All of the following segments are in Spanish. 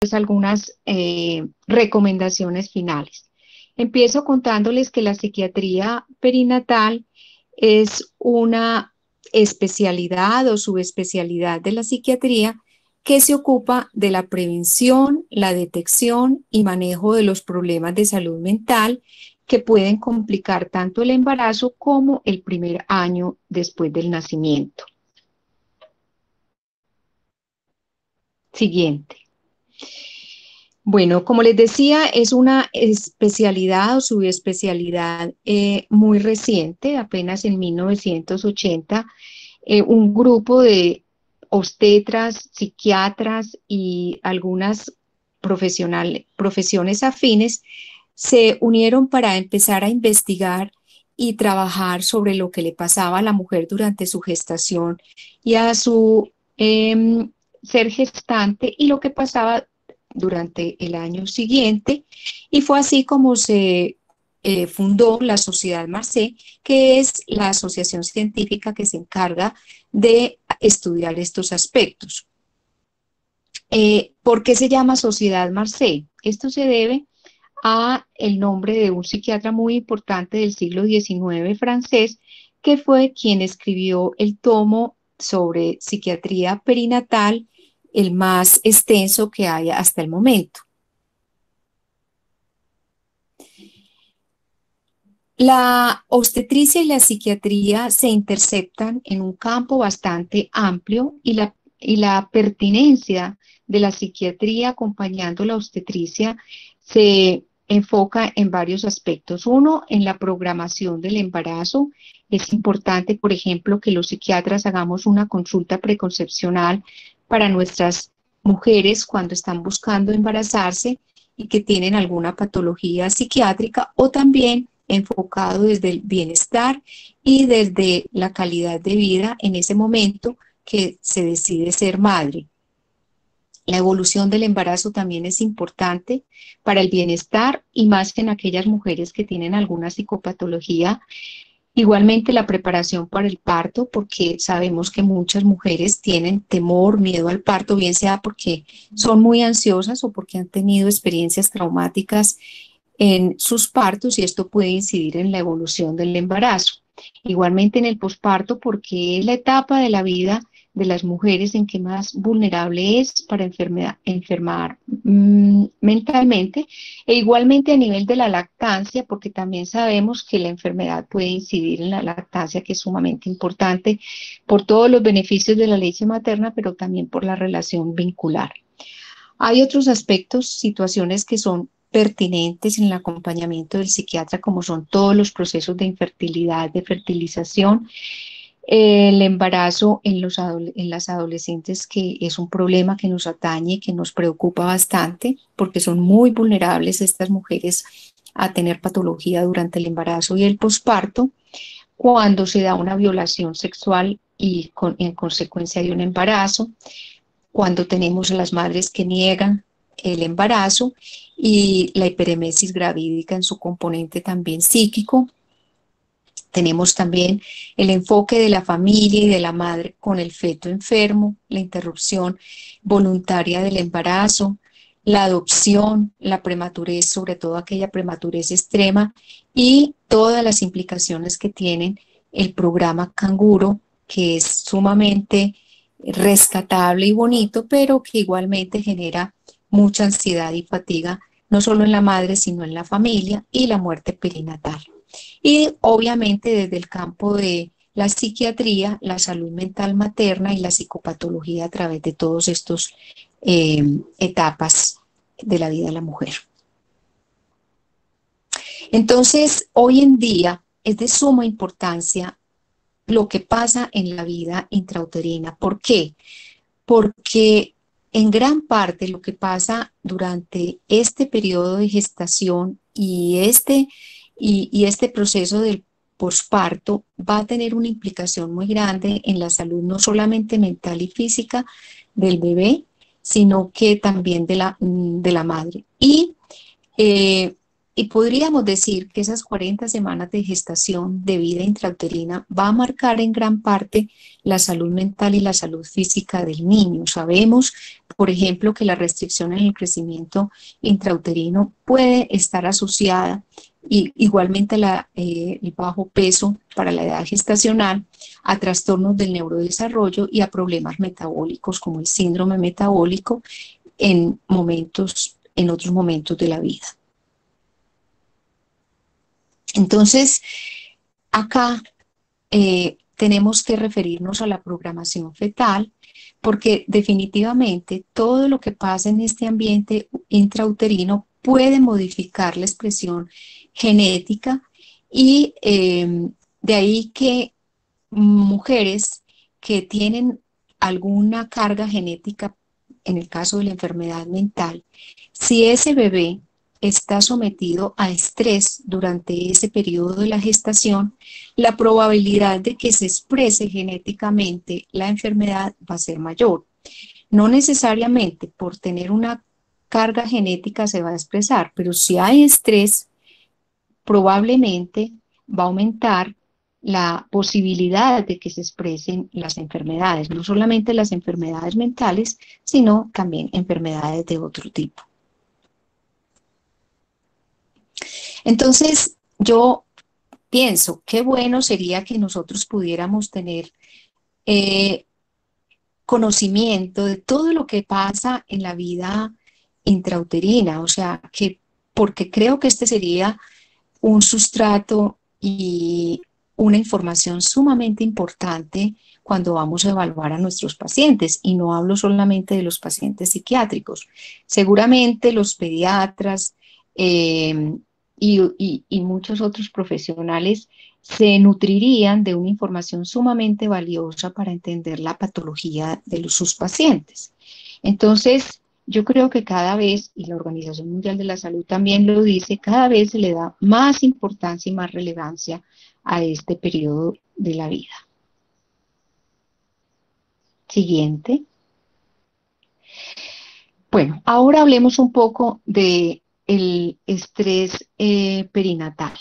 algunas recomendaciones finales. Empiezo contándoles que la psiquiatría perinatal es una especialidad o subespecialidad de la psiquiatría que se ocupa de la prevención, la detección y manejo de los problemas de salud mental que pueden complicar tanto el embarazo como el primer año después del nacimiento. Siguiente. Bueno, como les decía, es una especialidad o subespecialidad muy reciente, apenas en 1980, un grupo de obstetras, psiquiatras y algunas profesiones afines se unieron para empezar a investigar y trabajar sobre lo que le pasaba a la mujer durante su gestación y a su ser gestante y lo que pasaba durante el año siguiente. Y fue así como se fundó la Sociedad Marcé, que es la asociación científica que se encarga de estudiar estos aspectos. ¿Por qué se llama Sociedad Marcé? Esto se debe a el nombre de un psiquiatra muy importante del siglo XIX francés, que fue quien escribió el tomo sobre psiquiatría perinatal, el más extenso que hay hasta el momento. La obstetricia y la psiquiatría se interceptan en un campo bastante amplio y la pertinencia de la psiquiatría acompañando la obstetricia se enfoca en varios aspectos. Uno, en la programación del embarazo. Es importante, por ejemplo, que los psiquiatras hagamos una consulta preconcepcional para nuestras mujeres cuando están buscando embarazarse y que tienen alguna patología psiquiátrica, o también enfocado desde el bienestar y desde la calidad de vida en ese momento que se decide ser madre. La evolución del embarazo también es importante para el bienestar y más en aquellas mujeres que tienen alguna psicopatología. Igualmente la preparación para el parto, porque sabemos que muchas mujeres tienen temor, miedo al parto, bien sea porque son muy ansiosas o porque han tenido experiencias traumáticas en sus partos y esto puede incidir en la evolución del embarazo. Igualmente en el posparto, porque es la etapa de la vida de las mujeres en que más vulnerable es para enfermar mentalmente, e igualmente a nivel de la lactancia, porque también sabemos que la enfermedad puede incidir en la lactancia, que es sumamente importante por todos los beneficios de la leche materna, pero también por la relación vincular. Hay otros aspectos, situaciones que son pertinentes en el acompañamiento del psiquiatra, como son todos los procesos de infertilidad, de fertilización, el embarazo en las adolescentes, que es un problema que nos atañe, que nos preocupa bastante, porque son muy vulnerables estas mujeres a tener patología durante el embarazo y el posparto, cuando se da una violación sexual y en consecuencia de un embarazo, cuando tenemos a las madres que niegan el embarazo y la hiperemesis gravídica en su componente también psíquico. Tenemos también el enfoque de la familia y de la madre con el feto enfermo, la interrupción voluntaria del embarazo, la adopción, la prematurez, sobre todo aquella prematurez extrema, y todas las implicaciones que tienen el programa Canguro, que es sumamente rescatable y bonito, pero que igualmente genera mucha ansiedad y fatiga, no solo en la madre, sino en la familia, y la muerte perinatal. Y obviamente desde el campo de la psiquiatría, la salud mental materna y la psicopatología a través de todos estos etapas de la vida de la mujer. Entonces, hoy en día es de suma importancia lo que pasa en la vida intrauterina. ¿Por qué? Porque en gran parte lo que pasa durante este periodo de gestación y este proceso del posparto va a tener una implicación muy grande en la salud, no solamente mental y física del bebé, sino que también de la madre. Y Y podríamos decir que esas 40 semanas de gestación de vida intrauterina va a marcar en gran parte la salud mental y la salud física del niño. Sabemos, por ejemplo, que la restricción en el crecimiento intrauterino puede estar asociada, y igualmente el bajo peso para la edad gestacional, a trastornos del neurodesarrollo y a problemas metabólicos como el síndrome metabólico en otros momentos de la vida. Entonces, acá tenemos que referirnos a la programación fetal, porque definitivamente todo lo que pasa en este ambiente intrauterino puede modificar la expresión genética, y de ahí que mujeres que tienen alguna carga genética, en el caso de la enfermedad mental, si ese bebé está sometido a estrés durante ese periodo de la gestación, la probabilidad de que se exprese genéticamente la enfermedad va a ser mayor. No necesariamente por tener una carga genética se va a expresar, pero si hay estrés, probablemente va a aumentar la posibilidad de que se expresen las enfermedades, no solamente las enfermedades mentales, sino también enfermedades de otro tipo. Entonces, yo pienso, qué bueno sería que nosotros pudiéramos tener conocimiento de todo lo que pasa en la vida intrauterina, o sea, porque creo que este sería un sustrato y una información sumamente importante cuando vamos a evaluar a nuestros pacientes, y no hablo solamente de los pacientes psiquiátricos. Seguramente los pediatras y muchos otros profesionales se nutrirían de una información sumamente valiosa para entender la patología de sus pacientes. Entonces, yo creo que cada vez, y la Organización Mundial de la Salud también lo dice, cada vez se le da más importancia y más relevancia a este periodo de la vida. Siguiente. Bueno, ahora hablemos un poco del estrés perinatal.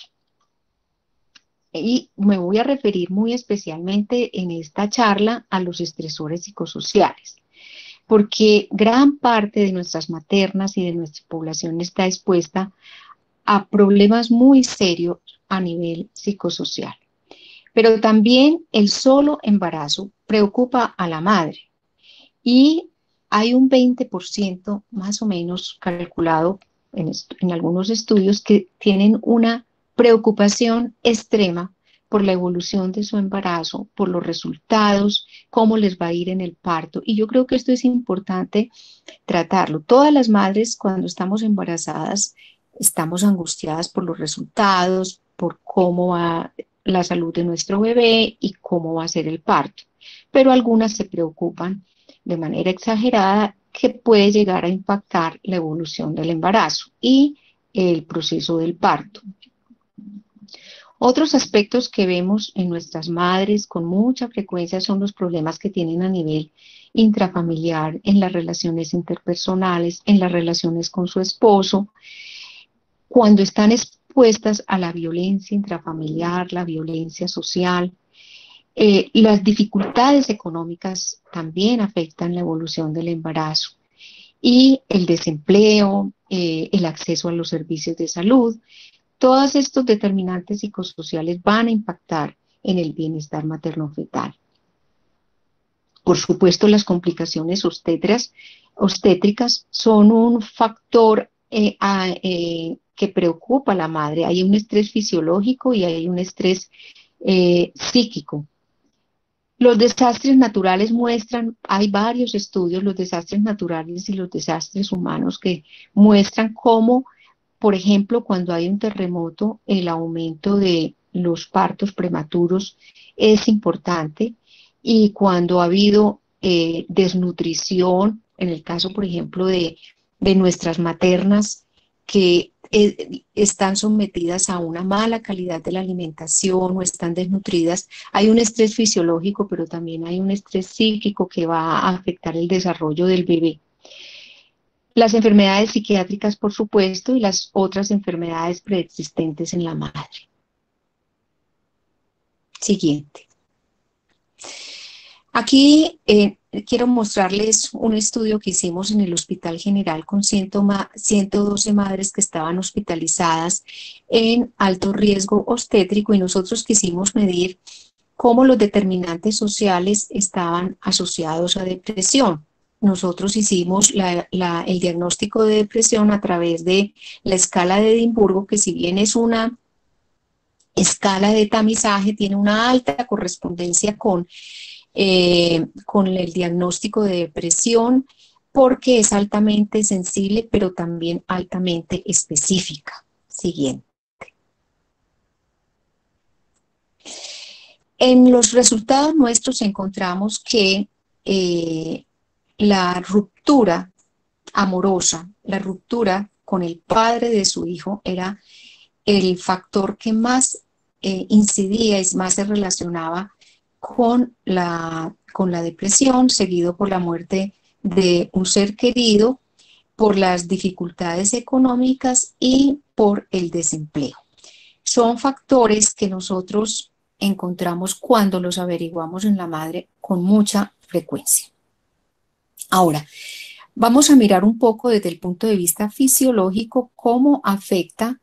Y me voy a referir muy especialmente en esta charla a los estresores psicosociales, porque gran parte de nuestras maternas y de nuestra población está expuesta a problemas muy serios a nivel psicosocial. Pero también el solo embarazo preocupa a la madre, y hay un 20% más o menos calculado en algunos estudios que tienen una preocupación extrema por la evolución de su embarazo, por los resultados, cómo les va a ir en el parto. Y yo creo que esto es importante tratarlo. Todas las madres, cuando estamos embarazadas, estamos angustiadas por los resultados, por cómo va la salud de nuestro bebé y cómo va a ser el parto. Pero algunas se preocupan de manera exagerada, que puede llegar a impactar la evolución del embarazo y el proceso del parto. Otros aspectos que vemos en nuestras madres con mucha frecuencia son los problemas que tienen a nivel intrafamiliar, en las relaciones interpersonales, en las relaciones con su esposo, cuando están expuestas a la violencia intrafamiliar, la violencia social. Las dificultades económicas también afectan la evolución del embarazo, y el desempleo, el acceso a los servicios de salud. Todos estos determinantes psicosociales van a impactar en el bienestar materno-fetal. Por supuesto, las complicaciones obstétricas son un factor que preocupa a la madre. Hay un estrés fisiológico y hay un estrés psíquico. Los desastres naturales muestran, hay varios estudios, los desastres naturales y los desastres humanos, que muestran cómo, por ejemplo, cuando hay un terremoto, el aumento de los partos prematuros es importante, y cuando ha habido desnutrición, en el caso, por ejemplo, de nuestras maternas que están sometidas a una mala calidad de la alimentación o están desnutridas, hay un estrés fisiológico, pero también hay un estrés psíquico que va a afectar el desarrollo del bebé. Las enfermedades psiquiátricas, por supuesto, y las otras enfermedades preexistentes en la madre. Siguiente. Aquí quiero mostrarles un estudio que hicimos en el Hospital General con 112 madres que estaban hospitalizadas en alto riesgo obstétrico, y nosotros quisimos medir cómo los determinantes sociales estaban asociados a depresión. Nosotros hicimos el diagnóstico de depresión a través de la escala de Edimburgo, que si bien es una escala de tamizaje, tiene una alta correspondencia con el diagnóstico de depresión, porque es altamente sensible, pero también altamente específica. Siguiente. En los resultados nuestros encontramos que la ruptura amorosa, la ruptura con el padre de su hijo, era el factor que más incidía y más se relacionaba con la depresión, seguido por la muerte de un ser querido, por las dificultades económicas y por el desempleo. Son factores que nosotros encontramos cuando los averiguamos en la madre con mucha frecuencia. Ahora, vamos a mirar un poco desde el punto de vista fisiológico cómo afecta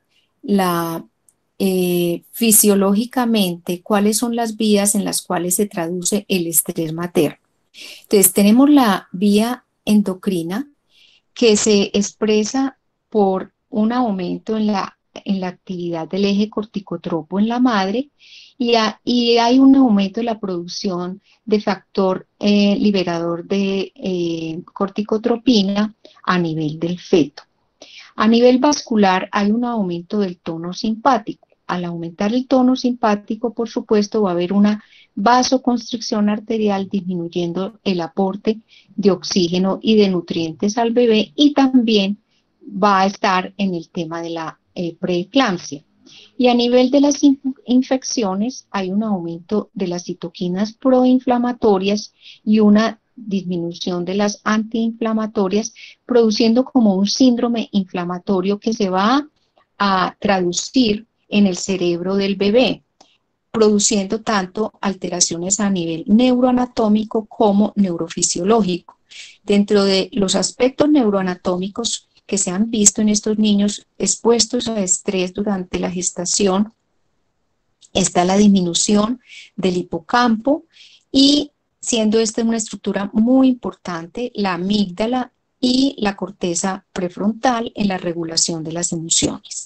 fisiológicamente, cuáles son las vías en las cuales se traduce el estrés materno. Entonces, tenemos la vía endocrina, que se expresa por un aumento en la actividad del eje corticotropo en la madre, y hay un aumento de la producción de factor liberador de corticotropina a nivel del feto. A nivel vascular hay un aumento del tono simpático. Al aumentar el tono simpático, por supuesto, va a haber una vasoconstricción arterial, disminuyendo el aporte de oxígeno y de nutrientes al bebé, y también va a estar en el tema de la preeclampsia. Y a nivel de las infecciones hay un aumento de las citoquinas proinflamatorias y una disminución de las antiinflamatorias, produciendo como un síndrome inflamatorio que se va a traducir en el cerebro del bebé, produciendo tanto alteraciones a nivel neuroanatómico como neurofisiológico. Dentro de los aspectos neuroanatómicos que se han visto en estos niños expuestos a estrés durante la gestación, está la disminución del hipocampo, y siendo esta una estructura muy importante, la amígdala y la corteza prefrontal en la regulación de las emociones.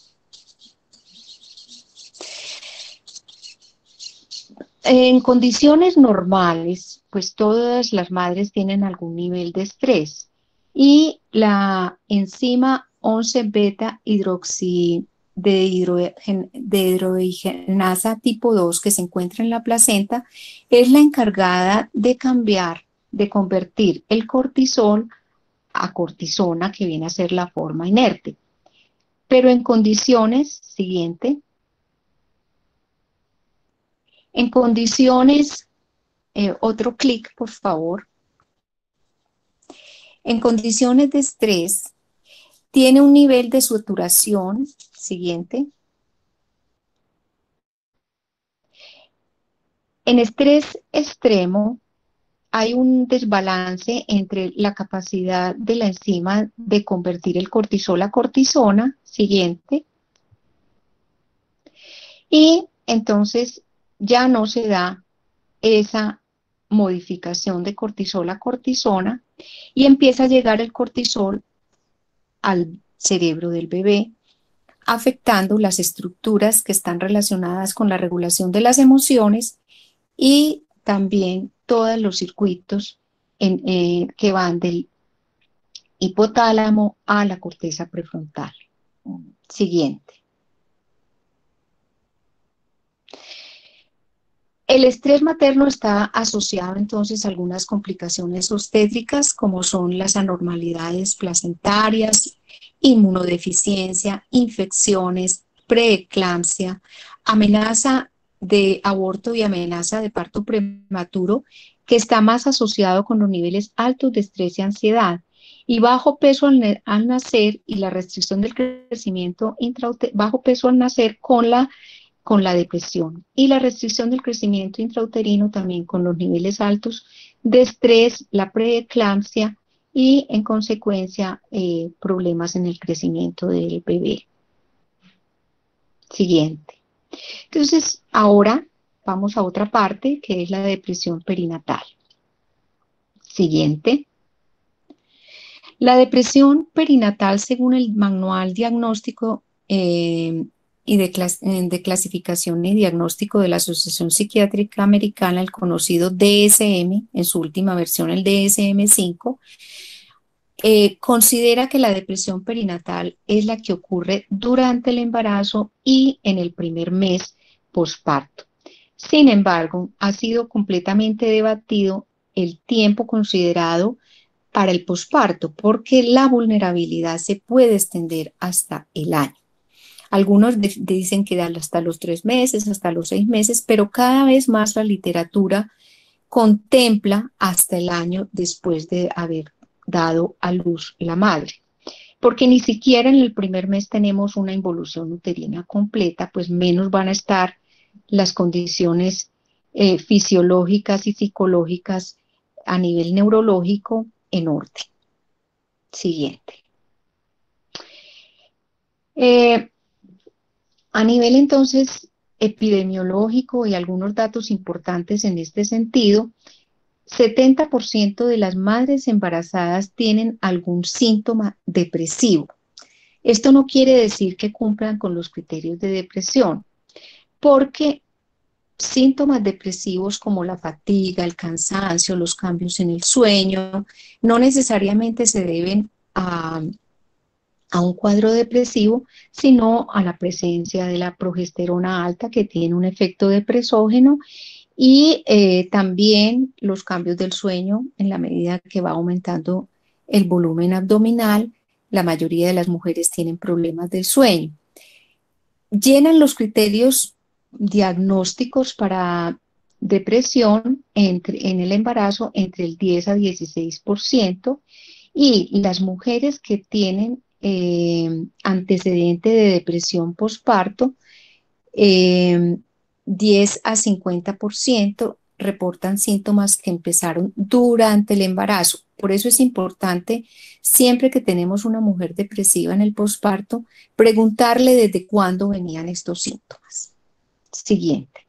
En condiciones normales, pues todas las madres tienen algún nivel de estrés, y la enzima 11-beta hidrogenasa tipo 2 que se encuentra en la placenta es la encargada de convertir el cortisol a cortisona, que viene a ser la forma inerte. Pero en condiciones, otro clic, por favor. En condiciones de estrés, tiene un nivel de saturación, En estrés extremo, hay un desbalance entre la capacidad de la enzima de convertir el cortisol a cortisona, y entonces ya no se da esa modificación de cortisol a cortisona, y empieza a llegar el cortisol al cerebro del bebé, afectando las estructuras que están relacionadas con la regulación de las emociones y también todos los circuitos que van del hipotálamo a la corteza prefrontal. Siguiente. El estrés materno está asociado entonces a algunas complicaciones obstétricas, como son las anormalidades placentarias, inmunodeficiencia, infecciones, preeclampsia, amenaza de aborto y amenaza de parto prematuro, que está más asociado con los niveles altos de estrés y ansiedad. Y bajo peso al nacer y la restricción del crecimiento bajo peso al nacer con la depresión y la restricción del crecimiento intrauterino también con los niveles altos de estrés, la preeclampsia y en consecuencia problemas en el crecimiento del bebé. Siguiente. Entonces, ahora vamos a otra parte que es la depresión perinatal. Siguiente. La depresión perinatal, según el manual diagnóstico de clasificación y diagnóstico de la Asociación Psiquiátrica Americana, el conocido DSM, en su última versión, el DSM-5, considera que la depresión perinatal es la que ocurre durante el embarazo y en el primer mes posparto. Sin embargo, ha sido completamente debatido el tiempo considerado para el posparto, porque la vulnerabilidad se puede extender hasta el año. Algunos dicen que hasta los 3 meses, hasta los 6 meses, pero cada vez más la literatura contempla hasta el año después de haber dado a luz la madre. Porque ni siquiera en el primer mes tenemos una involución uterina completa, pues menos van a estar las condiciones fisiológicas y psicológicas a nivel neurológico en orden. Siguiente. A nivel entonces epidemiológico y algunos datos importantes en este sentido, 70% de las madres embarazadas tienen algún síntoma depresivo. Esto no quiere decir que cumplan con los criterios de depresión, porque síntomas depresivos como la fatiga, el cansancio, los cambios en el sueño, no necesariamente se deben a un cuadro depresivo, sino a la presencia de la progesterona alta que tiene un efecto depresógeno y también los cambios del sueño en la medida que va aumentando el volumen abdominal. La mayoría de las mujeres tienen problemas del sueño. Llenan los criterios diagnósticos para depresión en el embarazo entre el 10 a 16% y las mujeres que tienen antecedente de depresión posparto, 10 a 50% reportan síntomas que empezaron durante el embarazo. Por eso es importante, siempre que tenemos una mujer depresiva en el posparto, preguntarle desde cuándo venían estos síntomas. Siguiente.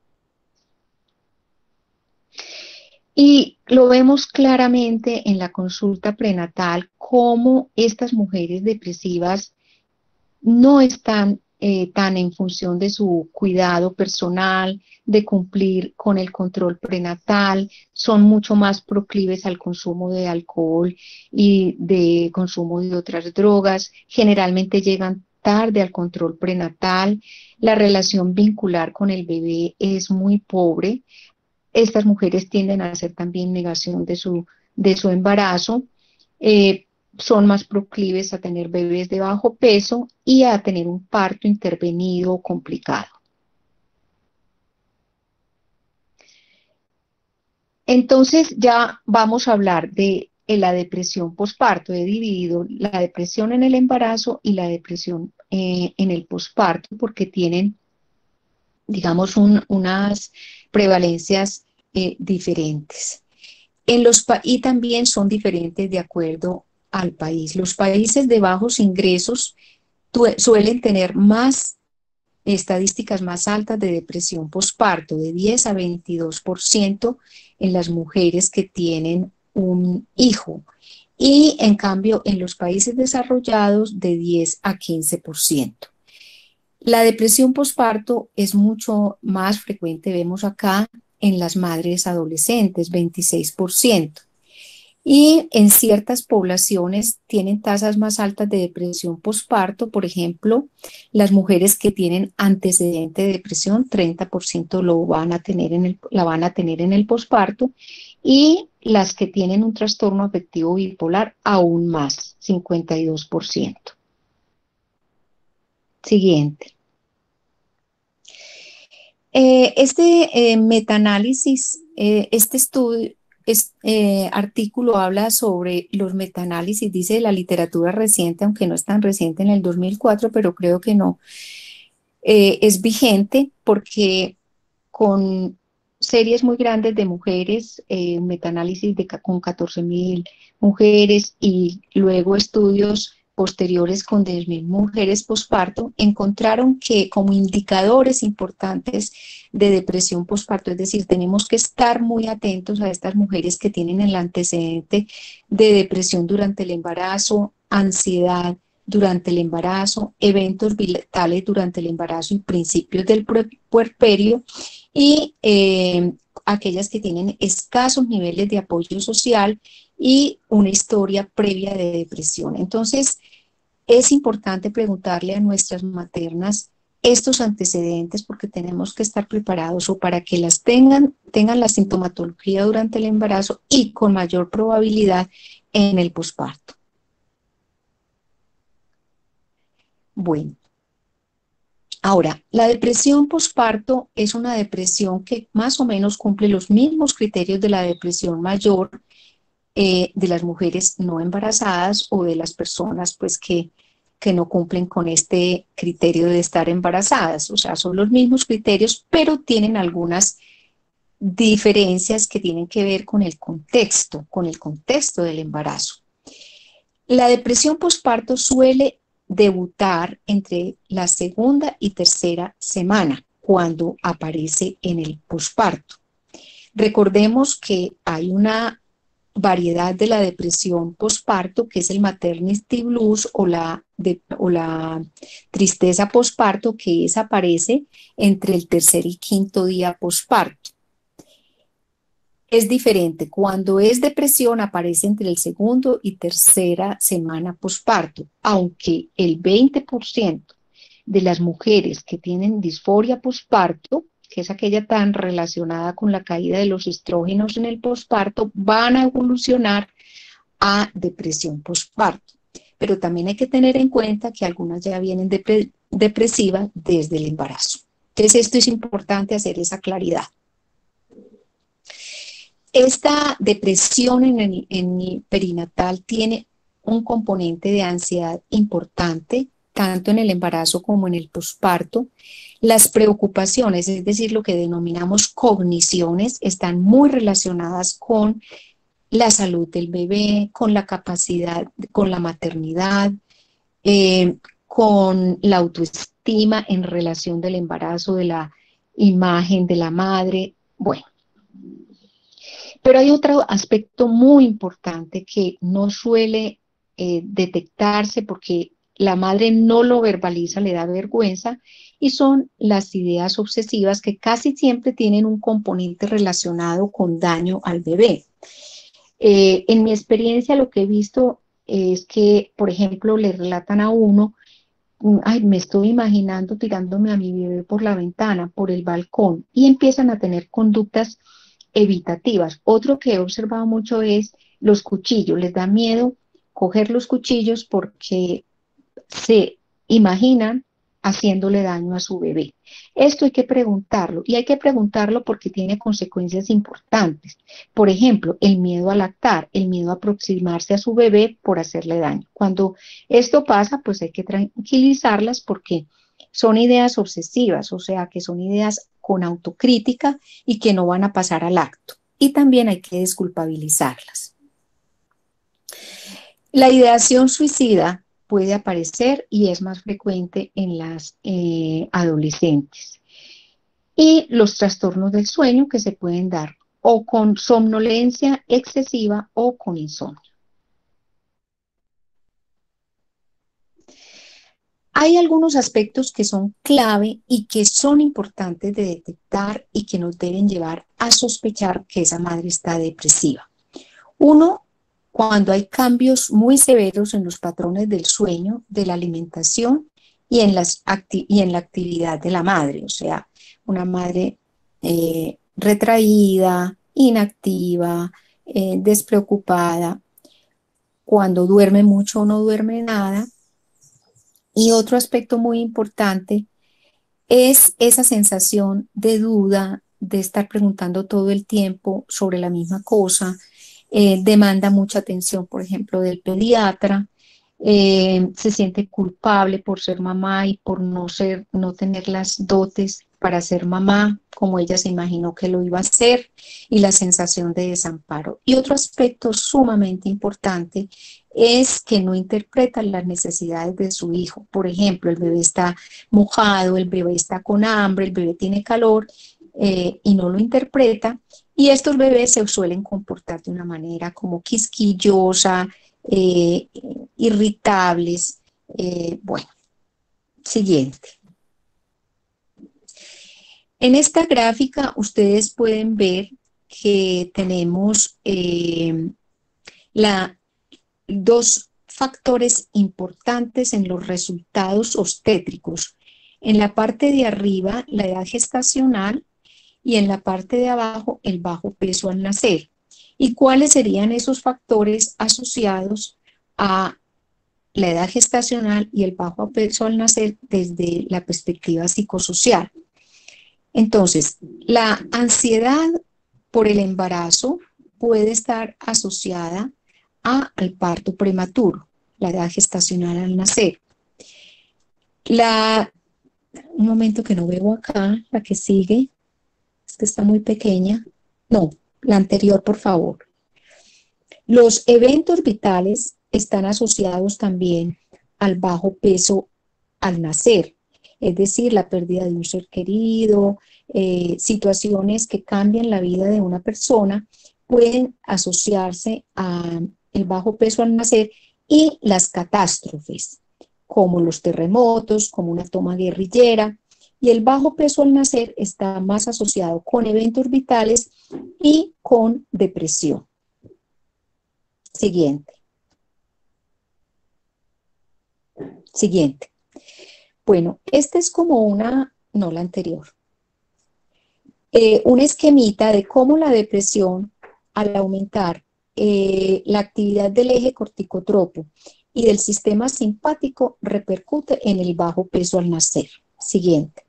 Y lo vemos claramente en la consulta prenatal, cómo estas mujeres depresivas no están tan en función de su cuidado personal, de cumplir con el control prenatal, son mucho más proclives al consumo de alcohol y de consumo de otras drogas, generalmente llegan tarde al control prenatal, la relación vincular con el bebé es muy pobre. Estas mujeres tienden a hacer también negación de su embarazo, son más proclives a tener bebés de bajo peso y a tener un parto intervenido o complicado. Entonces ya vamos a hablar de la depresión posparto. He dividido la depresión en el embarazo y la depresión en el posparto porque tienen, digamos, unas prevalencias diferentes. Y también son diferentes de acuerdo al país. Los países de bajos ingresos suelen tener más estadísticas más altas de depresión posparto, de 10 a 22% en las mujeres que tienen un hijo. Y en cambio, en los países desarrollados, de 10 a 15%. La depresión posparto es mucho más frecuente, vemos acá, en las madres adolescentes, 26%. Y en ciertas poblaciones tienen tasas más altas de depresión posparto, por ejemplo, las mujeres que tienen antecedente de depresión, 30% la van a tener en el posparto, y las que tienen un trastorno afectivo bipolar, aún más, 52%. Siguiente. Este metaanálisis, este estudio artículo habla sobre los metaanálisis, dice de la literatura reciente, aunque no es tan reciente en el 2004, pero creo que no, es vigente porque con series muy grandes de mujeres, metaanálisis con 14.000 mujeres y luego estudios posteriores con 10.000 mujeres posparto, encontraron que como indicadores importantes de depresión posparto, es decir, tenemos que estar muy atentos a estas mujeres que tienen el antecedente de depresión durante el embarazo, ansiedad durante el embarazo, eventos vitales durante el embarazo y principios del puerperio, y aquellas que tienen escasos niveles de apoyo social y una historia previa de depresión. Entonces, es importante preguntarle a nuestras maternas estos antecedentes porque tenemos que estar preparados o para que las tengan la sintomatología durante el embarazo y con mayor probabilidad en el posparto. Bueno, ahora, la depresión posparto es una depresión que más o menos cumple los mismos criterios de la depresión mayor de las mujeres no embarazadas o de las personas pues que no cumplen con este criterio de estar embarazadas. O sea, son los mismos criterios, pero tienen algunas diferencias que tienen que ver con el contexto del embarazo. La depresión posparto suele debutar entre la segunda y tercera semana, cuando aparece en el posparto. Recordemos que hay una variedad de la depresión posparto, que es el maternity blues o la tristeza posparto, que aparece entre el tercer y quinto día posparto. Es diferente. Cuando es depresión aparece entre el segundo y tercera semana posparto, aunque el 20% de las mujeres que tienen disforia posparto, que es aquella tan relacionada con la caída de los estrógenos en el posparto, van a evolucionar a depresión posparto. Pero también hay que tener en cuenta que algunas ya vienen depresivas desde el embarazo. Entonces, esto es importante hacer esa claridad. Esta depresión en el perinatal tiene un componente de ansiedad importante, tanto en el embarazo como en el posparto. Las preocupaciones, es decir, lo que denominamos cogniciones, están muy relacionadas con la salud del bebé, con la capacidad, con la maternidad, con la autoestima en relación del embarazo, de la imagen de la madre. Bueno, pero hay otro aspecto muy importante que no suele detectarse porque la madre no lo verbaliza, le da vergüenza, y son las ideas obsesivas que casi siempre tienen un componente relacionado con daño al bebé. En mi experiencia lo que he visto es que, por ejemplo, le relatan a uno, ay, me estoy imaginando tirándome a mi bebé por la ventana, por el balcón, y empiezan a tener conductas evitativas. Otro que he observado mucho es los cuchillos. Les da miedo coger los cuchillos porque se imaginan haciéndole daño a su bebé. Esto hay que preguntarlo, y hay que preguntarlo porque tiene consecuencias importantes. Por ejemplo, el miedo a lactar, el miedo a aproximarse a su bebé por hacerle daño. Cuando esto pasa, pues hay que tranquilizarlas porque son ideas obsesivas, o sea, que son ideas con autocrítica y que no van a pasar al acto. Y también hay que desculpabilizarlas. La ideación suicida puede aparecer y es más frecuente en las adolescentes. Y los trastornos del sueño que se pueden dar o con somnolencia excesiva o con insomnio. Hay algunos aspectos que son clave y que son importantes de detectar y que nos deben llevar a sospechar que esa madre está depresiva. Uno, cuando hay cambios muy severos en los patrones del sueño, de la alimentación y en la actividad de la madre, o sea, una madre retraída, inactiva, despreocupada, cuando duerme mucho o no duerme nada. Y otro aspecto muy importante es esa sensación de duda, de estar preguntando todo el tiempo sobre la misma cosa, demanda mucha atención, por ejemplo, del pediatra, se siente culpable por ser mamá y por no tener las dotes para ser mamá, como ella se imaginó que lo iba a hacer, y la sensación de desamparo. Y otro aspecto sumamente importante es que no interpreta las necesidades de su hijo. Por ejemplo, el bebé está mojado, el bebé está con hambre, el bebé tiene calor, y no lo interpreta. Y estos bebés se suelen comportar de una manera como quisquillosa, eh, irritables. Bueno, siguiente. En esta gráfica ustedes pueden ver que tenemos dos factores importantes en los resultados obstétricos. En la parte de arriba, la edad gestacional, y en la parte de abajo, el bajo peso al nacer. ¿Y cuáles serían esos factores asociados a la edad gestacional y el bajo peso al nacer desde la perspectiva psicosocial? Entonces, la ansiedad por el embarazo puede estar asociada al parto prematuro, la edad gestacional al nacer. Un momento que no veo acá, la que sigue, es que está muy pequeña. No, la anterior, por favor. Los eventos vitales están asociados también al bajo peso al nacer, es decir, la pérdida de un ser querido, situaciones que cambian la vida de una persona pueden asociarse al bajo peso al nacer, y las catástrofes, como los terremotos, como una toma guerrillera. Y el bajo peso al nacer está más asociado con eventos vitales y con depresión. Siguiente. Siguiente. Bueno, este es como no la anterior, un esquemita de cómo la depresión, al aumentar la actividad del eje corticotropo y del sistema simpático, repercute en el bajo peso al nacer. Siguiente.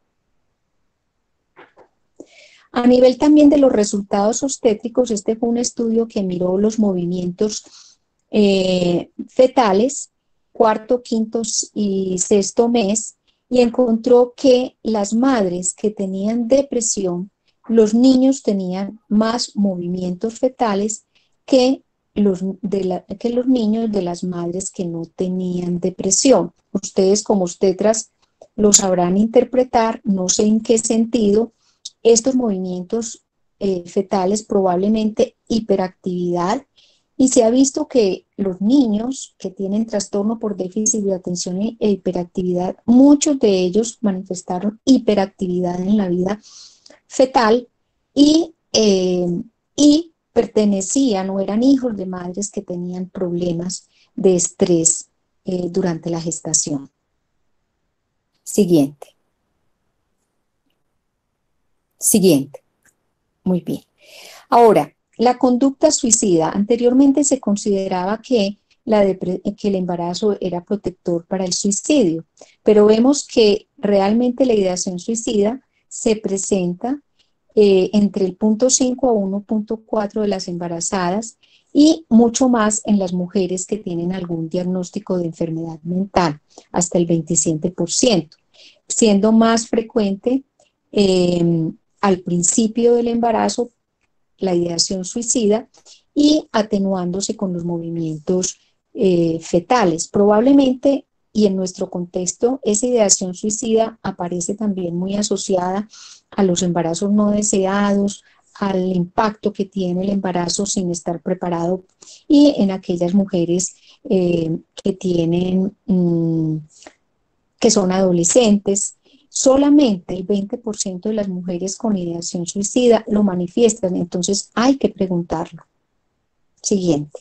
A nivel también de los resultados obstétricos, este fue un estudio que miró los movimientos fetales, cuarto, quinto y sexto mes, y encontró que las madres que tenían depresión, los niños tenían más movimientos fetales que los niños de las madres que no tenían depresión. Ustedes como obstetras lo sabrán interpretar, no sé en qué sentido. Estos movimientos fetales, probablemente hiperactividad, y se ha visto que los niños que tienen trastorno por déficit de atención e hiperactividad, muchos de ellos manifestaron hiperactividad en la vida fetal, y pertenecían o eran hijos de madres que tenían problemas de estrés durante la gestación. Siguiente. Siguiente. Muy bien. Ahora, la conducta suicida. Anteriormente se consideraba que el embarazo era protector para el suicidio, pero vemos que realmente la ideación suicida se presenta entre el 0.5 a 1.4 de las embarazadas, y mucho más en las mujeres que tienen algún diagnóstico de enfermedad mental, hasta el 27%, siendo más frecuente al principio del embarazo la ideación suicida, y atenuándose con los movimientos fetales. Probablemente, y en nuestro contexto, esa ideación suicida aparece también muy asociada a los embarazos no deseados, al impacto que tiene el embarazo sin estar preparado, y en aquellas mujeres que tienen, que son adolescentes. Solamente el 20% de las mujeres con ideación suicida lo manifiestan, entonces hay que preguntarlo. Siguiente.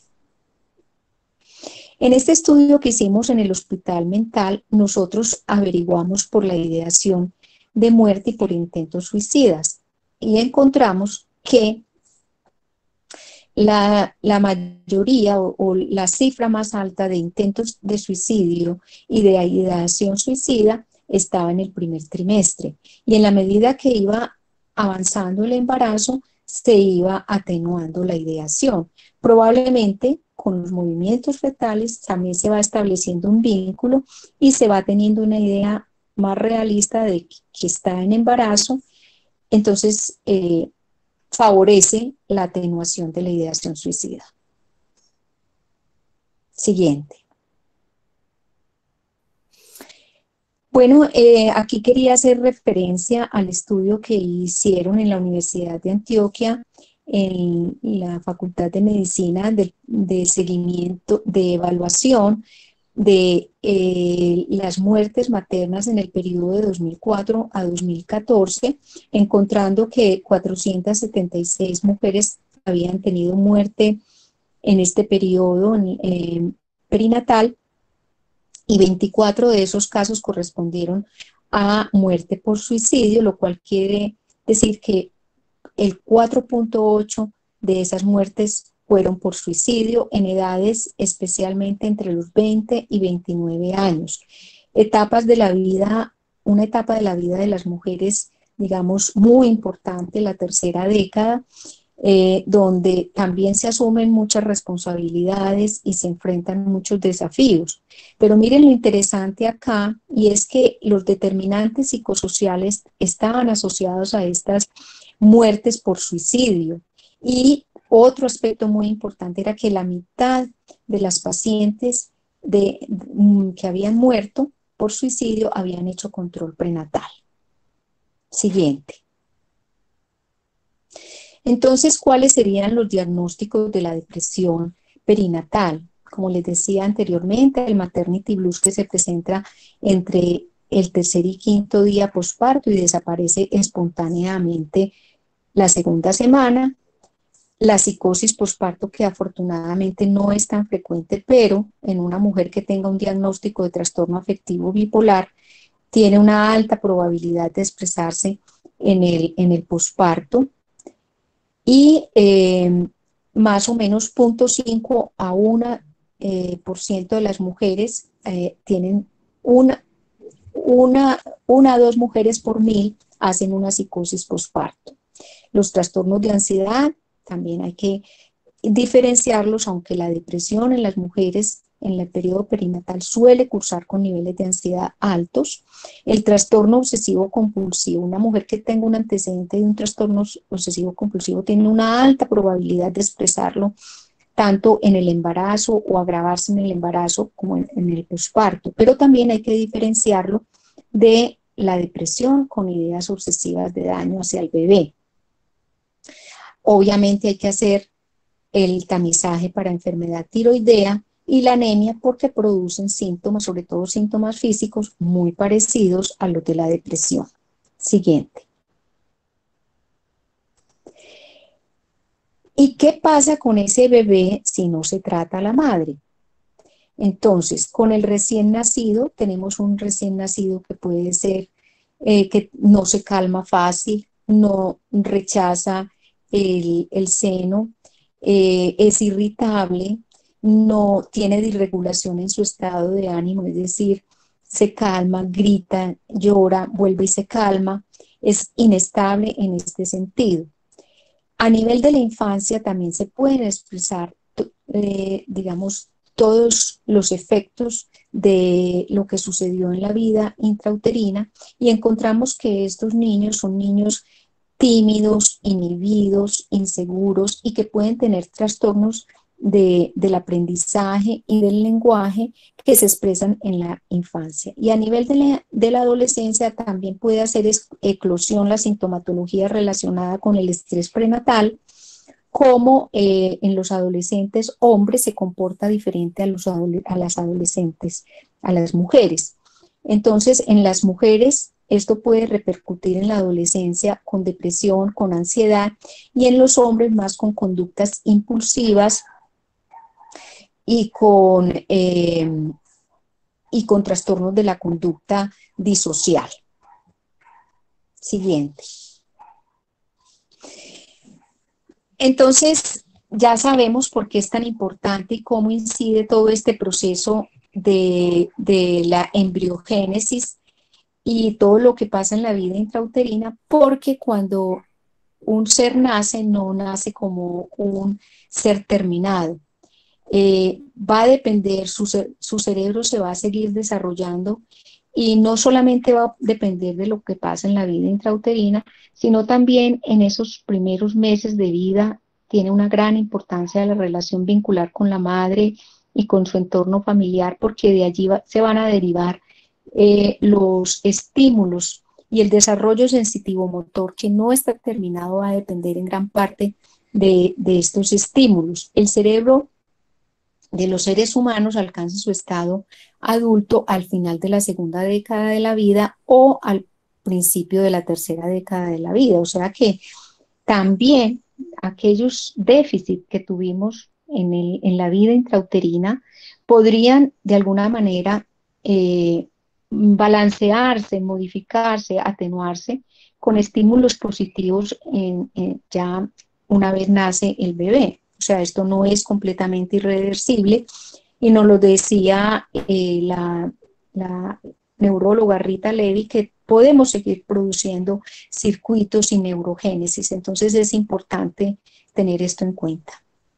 En este estudio que hicimos en el hospital mental, nosotros averiguamos por la ideación de muerte y por intentos suicidas, y encontramos que la mayoría o la cifra más alta de intentos de suicidio y de ideación suicida estaba en el primer trimestre, y en la medida que iba avanzando el embarazo, se iba atenuando la ideación. Probablemente con los movimientos fetales también se va estableciendo un vínculo y se va teniendo una idea más realista de que está en embarazo, entonces favorece la atenuación de la ideación suicida. Siguiente. Bueno, aquí quería hacer referencia al estudio que hicieron en la Universidad de Antioquia, en la Facultad de Medicina, de seguimiento, de evaluación de las muertes maternas en el periodo de 2004 a 2014, encontrando que 476 mujeres habían tenido muerte en este periodo perinatal, y 24 de esos casos correspondieron a muerte por suicidio, lo cual quiere decir que el 4.8 de esas muertes fueron por suicidio en edades especialmente entre los 20 y 29 años. Etapas de la vida, una etapa de la vida de las mujeres, digamos, muy importante, la tercera década, donde también se asumen muchas responsabilidades y se enfrentan muchos desafíos. Pero miren lo interesante acá, y es que los determinantes psicosociales estaban asociados a estas muertes por suicidio. Y otro aspecto muy importante era que la mitad de las pacientes que habían muerto por suicidio habían hecho control prenatal. Siguiente. Entonces, ¿cuáles serían los diagnósticos de la depresión perinatal? Como les decía anteriormente, el maternity blues, que se presenta entre el tercer y quinto día posparto y desaparece espontáneamente la segunda semana. La psicosis posparto, que afortunadamente no es tan frecuente, pero en una mujer que tenga un diagnóstico de trastorno afectivo bipolar, tiene una alta probabilidad de expresarse en el posparto. Y más o menos 0.5 a 1% de las mujeres tienen una a dos mujeres por 1000 hacen una psicosis posparto. Los trastornos de ansiedad también hay que diferenciarlos, aunque la depresión en las mujeres en el periodo perinatal suele cursar con niveles de ansiedad altos. El trastorno obsesivo compulsivo, una mujer que tenga un antecedente de un trastorno obsesivo compulsivo tiene una alta probabilidad de expresarlo tanto en el embarazo o agravarse en el embarazo como en el posparto, pero también hay que diferenciarlo de la depresión con ideas obsesivas de daño hacia el bebé. Obviamente hay que hacer el tamizaje para enfermedad tiroidea y la anemia, porque producen síntomas, sobre todo síntomas físicos, muy parecidos a los de la depresión. Siguiente. ¿Y qué pasa con ese bebé si no se trata a la madre? Entonces, con el recién nacido, tenemos un recién nacido que puede ser que no se calma fácil, no rechaza el seno, es irritable, no tiene disregulación en su estado de ánimo, es decir, se calma, grita, llora, vuelve y se calma, es inestable en este sentido. A nivel de la infancia también se pueden expresar, digamos, todos los efectos de lo que sucedió en la vida intrauterina, y encontramos que estos niños son niños tímidos, inhibidos, inseguros, y que pueden tener trastornos del aprendizaje y del lenguaje que se expresan en la infancia. Y a nivel de la adolescencia también puede hacer eclosión la sintomatología relacionada con el estrés prenatal, como en los adolescentes hombres se comporta diferente a las adolescentes, a las mujeres. Entonces, en las mujeres esto puede repercutir en la adolescencia con depresión, con ansiedad, y en los hombres más con conductas impulsivas y con trastornos de la conducta disocial. Siguiente. Entonces, ya sabemos por qué es tan importante y cómo incide todo este proceso de la embriogénesis y todo lo que pasa en la vida intrauterina, porque cuando un ser nace, no nace como un ser terminado. Va a depender, su cerebro se va a seguir desarrollando y no solamente va a depender de lo que pasa en la vida intrauterina, sino también en esos primeros meses de vida tiene una gran importancia la relación vincular con la madre y con su entorno familiar, porque de allí se van a derivar los estímulos y el desarrollo sensitivo motor que no está terminado va a depender en gran parte de estos estímulos. El cerebro de los seres humanos alcanza su estado adulto al final de la segunda década de la vida o al principio de la tercera década de la vida. O sea que también aquellos déficits que tuvimos en la vida intrauterina podrían de alguna manera balancearse, modificarse, atenuarse con estímulos positivos ya una vez nace el bebé. O sea, esto no es completamente irreversible y nos lo decía la neuróloga Rita Levy, que podemos seguir produciendo circuitos y neurogénesis. Entonces es importante tener esto en cuenta.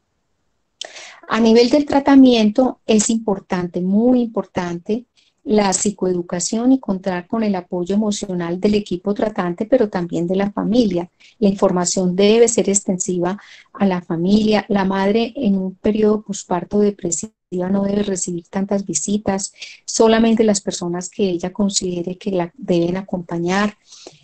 A nivel del tratamiento es importante, muy importante, la psicoeducación y contar con el apoyo emocional del equipo tratante, pero también de la familia. La información debe ser extensiva a la familia. La madre en un periodo posparto depresiva no debe recibir tantas visitas, solamente las personas que ella considere que la deben acompañar.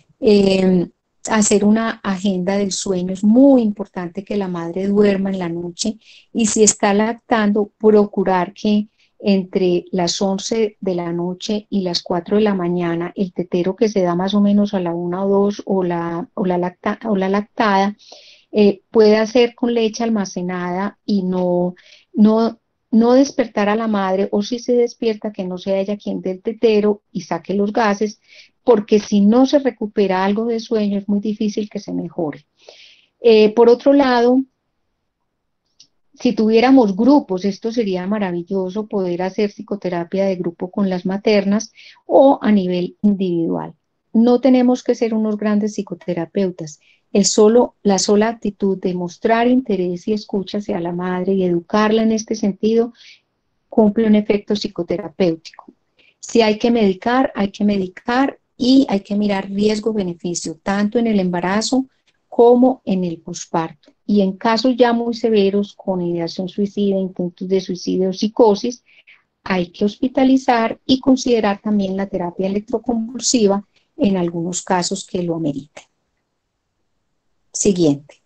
Hacer una agenda del sueño, es muy importante que la madre duerma en la noche y si está lactando, procurar que entre las 11 de la noche y las 4 de la mañana, el tetero que se da más o menos a la 1 o 2 o la lactada, pueda ser con leche almacenada y no despertar a la madre, o si se despierta que no sea ella quien dé el tetero y saque los gases, porque si no se recupera algo de sueño es muy difícil que se mejore. Por otro lado, si tuviéramos grupos, esto sería maravilloso poder hacer psicoterapia de grupo con las maternas o a nivel individual. No tenemos que ser unos grandes psicoterapeutas. La sola actitud de mostrar interés y escucha hacia la madre y educarla en este sentido cumple un efecto psicoterapéutico. Si hay que medicar y hay que mirar riesgo-beneficio, tanto en el embarazo como en el posparto. Y en casos ya muy severos, con ideación suicida, intentos de suicidio o psicosis, hay que hospitalizar y considerar también la terapia electroconvulsiva en algunos casos que lo ameriten. Siguiente.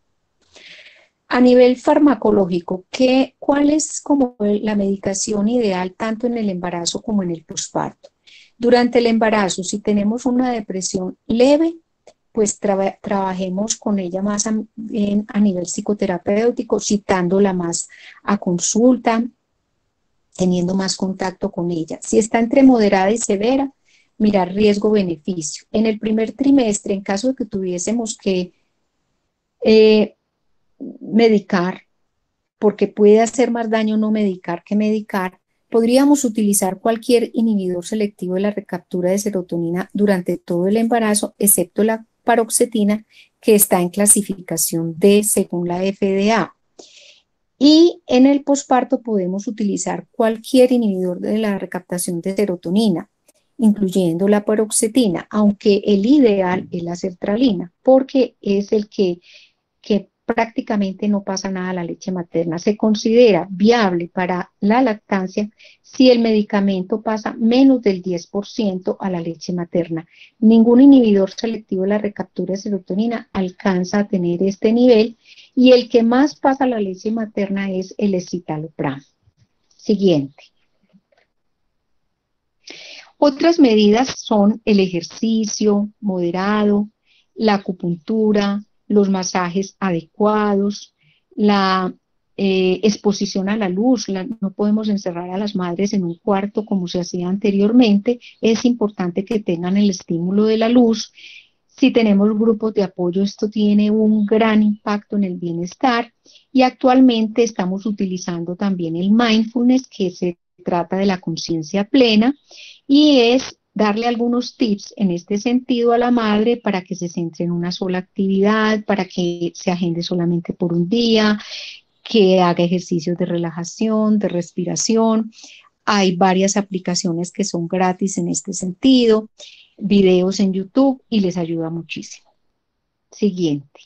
A nivel farmacológico, ¿cuál es como la medicación ideal tanto en el embarazo como en el posparto? Durante el embarazo, si tenemos una depresión leve, pues trabajemos con ella más a nivel psicoterapéutico, citándola más a consulta, teniendo más contacto con ella. Si está entre moderada y severa, mirar riesgo-beneficio. En el primer trimestre, en caso de que tuviésemos que medicar, porque puede hacer más daño no medicar que medicar, podríamos utilizar cualquier inhibidor selectivo de la recaptura de serotonina durante todo el embarazo, excepto la paroxetina, que está en clasificación D según la FDA. Y en el posparto podemos utilizar cualquier inhibidor de la recaptación de serotonina, incluyendo la paroxetina, aunque el ideal es la sertralina, porque es el que prácticamente no pasa nada a la leche materna. Se considera viable para la lactancia si el medicamento pasa menos del 10% a la leche materna. Ningún inhibidor selectivo de la recaptura de serotonina alcanza a tener este nivel y el que más pasa a la leche materna es el escitalopram. Siguiente. Otras medidas son el ejercicio moderado, la acupuntura, los masajes adecuados, la exposición a la luz. No podemos encerrar a las madres en un cuarto como se hacía anteriormente. Es importante que tengan el estímulo de la luz. Si tenemos grupos de apoyo, esto tiene un gran impacto en el bienestar. Y actualmente estamos utilizando también el mindfulness, que se trata de la conciencia plena y es darle algunos tips en este sentido a la madre para que se centre en una sola actividad, para que se agende solamente por un día, que haga ejercicios de relajación, de respiración. Hay varias aplicaciones que son gratis en este sentido, videos en YouTube y les ayuda muchísimo. Siguiente.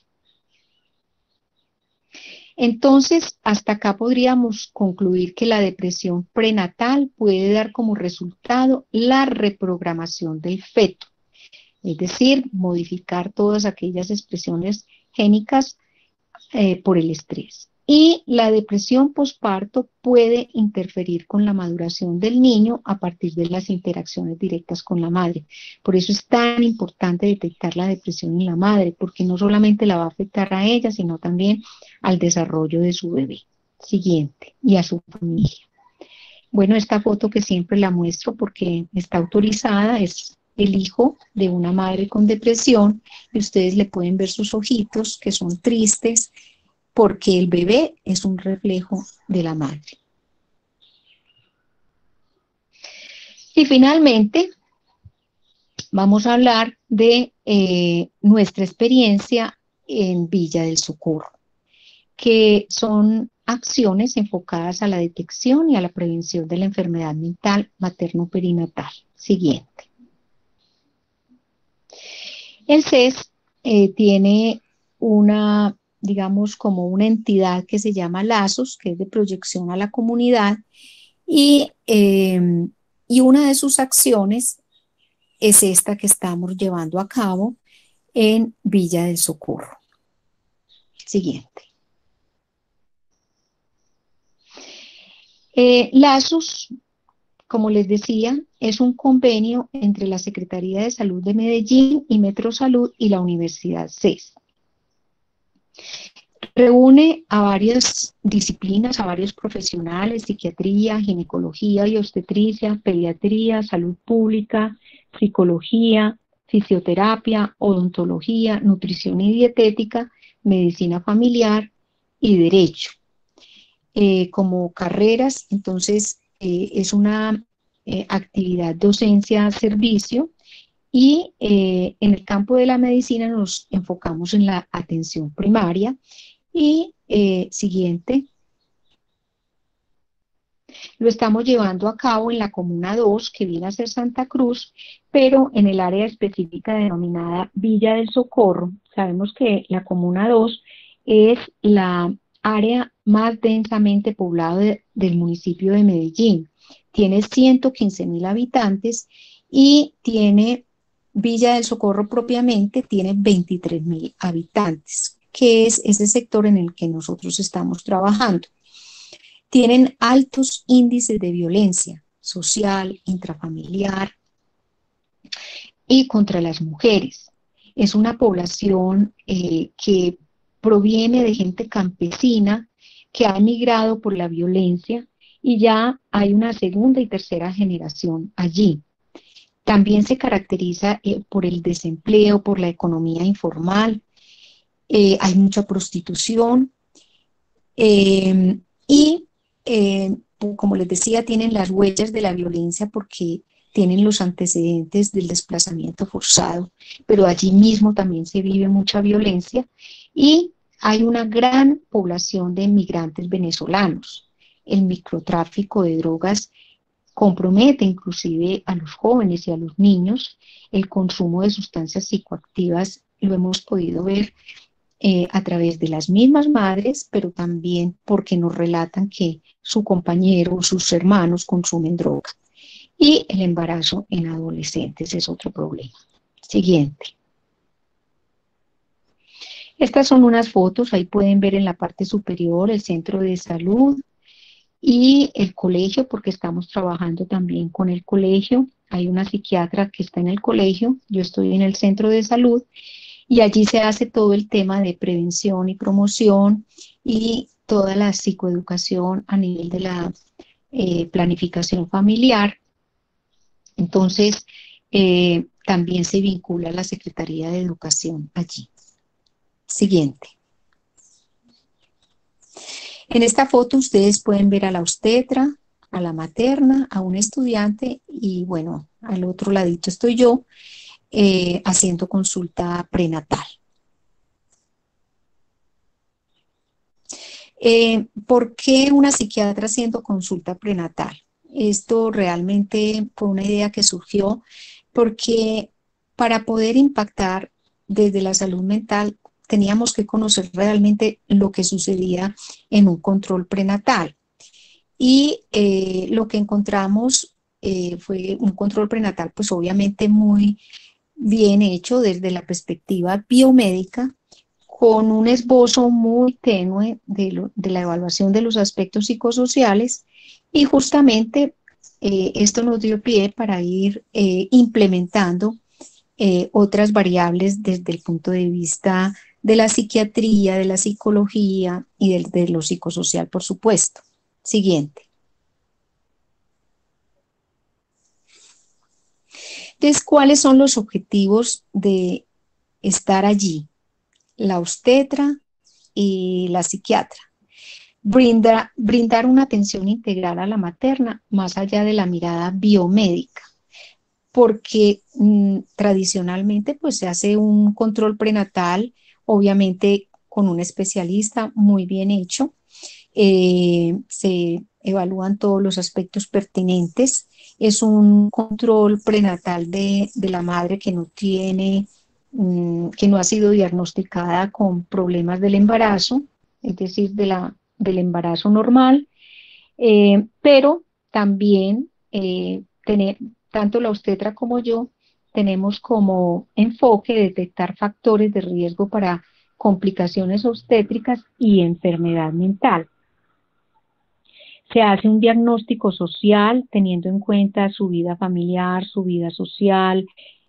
Entonces, hasta acá podríamos concluir que la depresión prenatal puede dar como resultado la reprogramación del feto, es decir, modificar todas aquellas expresiones génicas por el estrés. Y la depresión posparto puede interferir con la maduración del niño a partir de las interacciones directas con la madre. Por eso es tan importante detectar la depresión en la madre, porque no solamente la va a afectar a ella, sino también al desarrollo de su bebé. Siguiente, y a su familia. Bueno, esta foto que siempre la muestro porque está autorizada, es el hijo de una madre con depresión, y ustedes le pueden ver sus ojitos que son tristes, porque el bebé es un reflejo de la madre. Y finalmente, vamos a hablar de nuestra experiencia en Villa del Socorro, que son acciones enfocadas a la detección y a la prevención de la enfermedad mental materno-perinatal. Siguiente. El CES tiene una, digamos, como una entidad que se llama Lazos, que es de proyección a la comunidad, y una de sus acciones es esta que estamos llevando a cabo en Villa del Socorro. Siguiente. Lazos, como les decía, es un convenio entre la Secretaría de Salud de Medellín y Metrosalud y la Universidad CES. Reúne a varias disciplinas, a varios profesionales: psiquiatría, ginecología y obstetricia, pediatría, salud pública, psicología, fisioterapia, odontología, nutrición y dietética, medicina familiar y derecho. Como carreras, entonces es una actividad docencia-servicio, y en el campo de la medicina nos enfocamos en la atención primaria. Y siguiente, lo estamos llevando a cabo en la Comuna 2, que viene a ser Santa Cruz, pero en el área específica denominada Villa del Socorro. Sabemos que la Comuna 2 es la área más densamente poblada del municipio de Medellín. Tiene 115.000 habitantes y tiene Villa del Socorro propiamente, tiene 23.000 habitantes, que es ese sector en el que nosotros estamos trabajando. Tienen altos índices de violencia social, intrafamiliar y contra las mujeres. Es una población que proviene de gente campesina que ha emigrado por la violencia, y ya hay una segunda y tercera generación allí. También se caracteriza por el desempleo, por la economía informal, hay mucha prostitución, y como les decía, tienen las huellas de la violencia porque tienen los antecedentes del desplazamiento forzado, pero allí mismo también se vive mucha violencia, y hay una gran población de inmigrantes venezolanos. El microtráfico de drogas compromete inclusive a los jóvenes y a los niños. El consumo de sustancias psicoactivas lo hemos podido ver a través de las mismas madres, pero también porque nos relatan que su compañero o sus hermanos consumen droga. Y el embarazo en adolescentes es otro problema. Siguiente. Estas son unas fotos, ahí pueden ver en la parte superior el centro de salud y el colegio, porque estamos trabajando también con el colegio. Hay una psiquiatra que está en el colegio, yo estoy en el centro de salud, y allí se hace todo el tema de prevención y promoción y toda la psicoeducación a nivel de la planificación familiar. Entonces, también se vincula a la Secretaría de Educación allí. Siguiente. En esta foto ustedes pueden ver a la obstetra, a la materna, a un estudiante y, bueno, al otro ladito estoy yo, haciendo consulta prenatal. ¿Por qué una psiquiatra haciendo consulta prenatal? Esto realmente fue una idea que surgió porque para poder impactar desde la salud mental teníamos que conocer realmente lo que sucedía en un control prenatal. Y lo que encontramos fue un control prenatal, pues obviamente muy bien hecho desde la perspectiva biomédica, con un esbozo muy tenue de la evaluación de los aspectos psicosociales y justamente esto nos dio pie para ir implementando otras variables desde el punto de vista de la psiquiatría, de la psicología y de lo psicosocial, por supuesto. Siguiente. Entonces, ¿cuáles son los objetivos de estar allí? La obstetra y la psiquiatra. Brindar una atención integral a la materna más allá de la mirada biomédica, porque tradicionalmente pues se hace un control prenatal, obviamente con un especialista muy bien hecho, se evalúan todos los aspectos pertinentes, es un control prenatal de la madre que no tiene, que no ha sido diagnosticada con problemas del embarazo, es decir, del embarazo normal, pero también tanto la obstetra como yo tenemos como enfoque detectar factores de riesgo para complicaciones obstétricas y enfermedad mental. Se hace un diagnóstico social teniendo en cuenta su vida familiar, su vida social,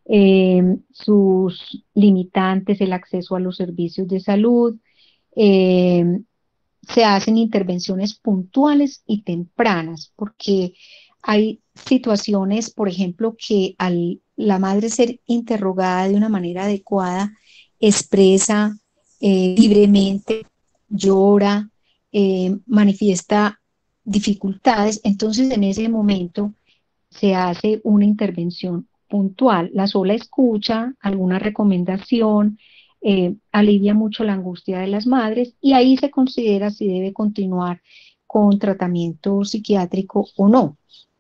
sus limitantes, el acceso a los servicios de salud. eh, Se hacen intervenciones puntuales y tempranas, porque hay situaciones, por ejemplo, que al la madre ser interrogada de una manera adecuada, expresa libremente, llora, manifiesta dificultades, entonces en ese momento se hace una intervención puntual. La sola escucha, alguna recomendación, alivia mucho la angustia de las madres y ahí se considera si debe continuar con tratamiento psiquiátrico o no.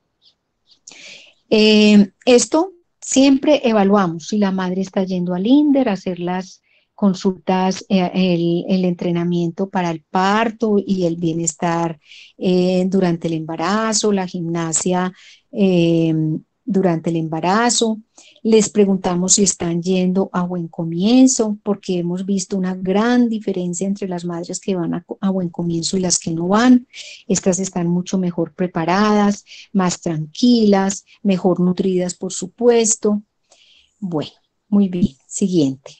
Esto siempre evaluamos si la madre está yendo al INDER a hacer las consultas, el entrenamiento para el parto y el bienestar durante el embarazo, la gimnasia eh, durante el embarazo. Les preguntamos si están yendo a buen comienzo, porque hemos visto una gran diferencia entre las madres que van a buen comienzo y las que no van. Estas están mucho mejor preparadas, más tranquilas, mejor nutridas, por supuesto. Bueno, muy bien. Siguiente.